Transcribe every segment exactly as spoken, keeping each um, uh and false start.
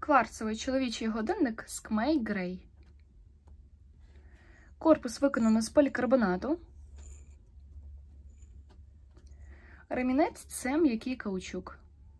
Кварцевий чоловічий годинник Skmei Grey. Корпус виконано з полікарбонату. Ремінець – це м'який каучук.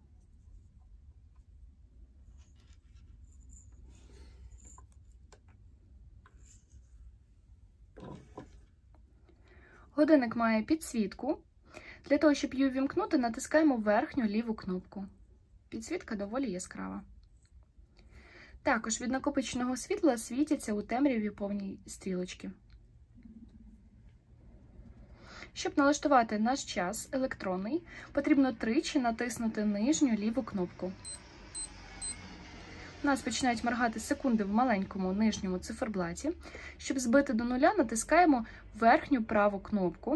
Годинник має підсвітку. Для того, щоб її увімкнути, натискаємо верхню ліву кнопку. Підсвітка доволі яскрава. Також від накопиченого світла світяться у темряві повні стрілочки. Щоб налаштувати наш час електронний, потрібно тричі натиснути нижню ліву кнопку. У нас починають моргати секунди в маленькому нижньому циферблаті. Щоб збити до нуля, натискаємо верхню праву кнопку.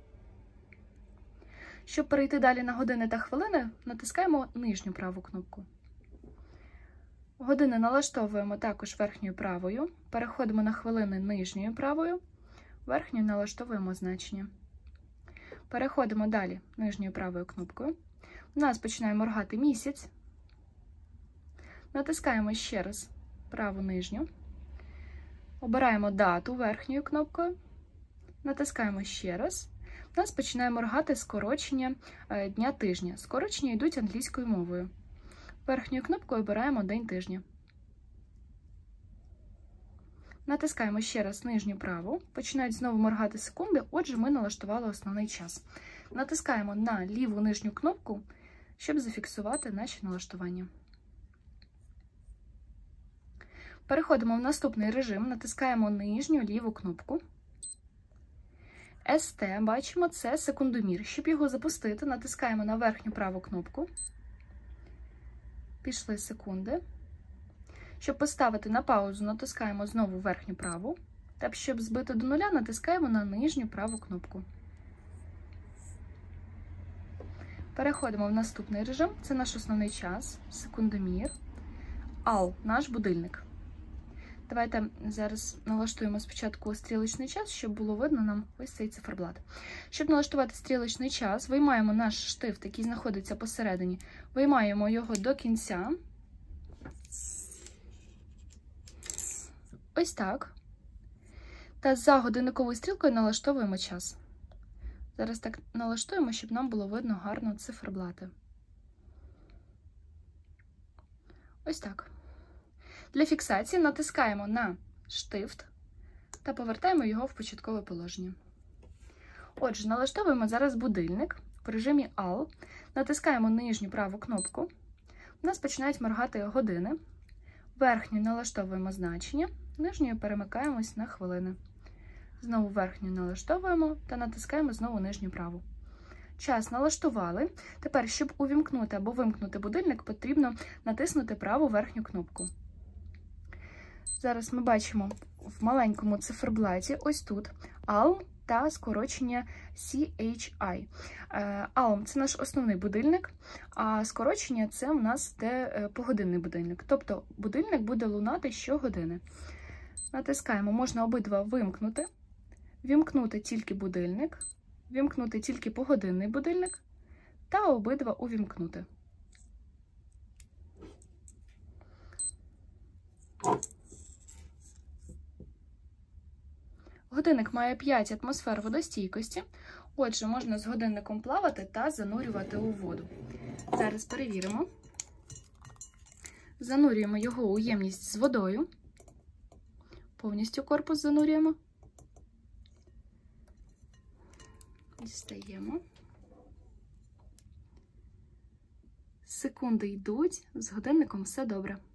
Щоб перейти далі на години та хвилини, натискаємо нижню праву кнопку. Години налаштовуємо також верхньою правою. Переходимо на хвилини нижньою правою. Верхньою налаштовуємо значення. Переходимо далі нижньою правою кнопкою. У нас починає моргати місяць. Натискаємо ще раз праву нижню. Обираємо дату верхньою кнопкою. Натискаємо ще раз. У нас починає моргати скорочення дня тижня. Скорочення йдуть англійською мовою. Верхньою кнопкою обираємо день тижня. Натискаємо ще раз нижню праву. Починають знову моргати секунди, отже, ми налаштували основний час. Натискаємо на ліву нижню кнопку, щоб зафіксувати наші налаштування. Переходимо в наступний режим, натискаємо нижню ліву кнопку. ес те, бачимо, це секундомір. Щоб його запустити, натискаємо на верхню праву кнопку. Пішли секунди. Щоб поставити на паузу, натискаємо знову верхню праву. Та щоб збити до нуля, натискаємо на нижню праву кнопку. Переходимо в наступний режим. Це наш основний час, секундомір. Ал – наш будильник. Давайте зараз налаштуємо спочатку стрілочний час, щоб було видно нам ось цей циферблат. Щоб налаштувати стрілочний час, виймаємо наш штифт, який знаходиться посередині, виймаємо його до кінця. Ось так. Та за годинниковою стрілкою налаштовуємо час. Зараз так налаштуємо, щоб нам було видно гарно циферблати. Ось так. Для фіксації натискаємо на штифт та повертаємо його в початкове положення. Отже, налаштовуємо зараз будильник в режимі Ал. Натискаємо нижню праву кнопку. У нас починають моргати години. Верхню налаштовуємо значення, нижньою перемикаємось на хвилини. Знову верхню налаштовуємо та натискаємо знову нижню праву. Час налаштували. Тепер, щоб увімкнути або вимкнути будильник, потрібно натиснути праву верхню кнопку. Зараз ми бачимо в маленькому циферблаті ось тут Ал та скорочення сі ейч ай. Ал – це наш основний будильник, а скорочення – це у нас де погодинний будильник. Тобто будильник буде лунати щогодини. Натискаємо, можна обидва вимкнути, вімкнути тільки будильник, вімкнути тільки погодинний будильник та обидва увімкнути. Годинник має п'ять атмосфер водостійкості, отже, можна з годинником плавати та занурювати у воду. Зараз перевіримо. Занурюємо його у ємність з водою. Повністю корпус занурюємо. Дістаємо. Секунди йдуть, з годинником все добре.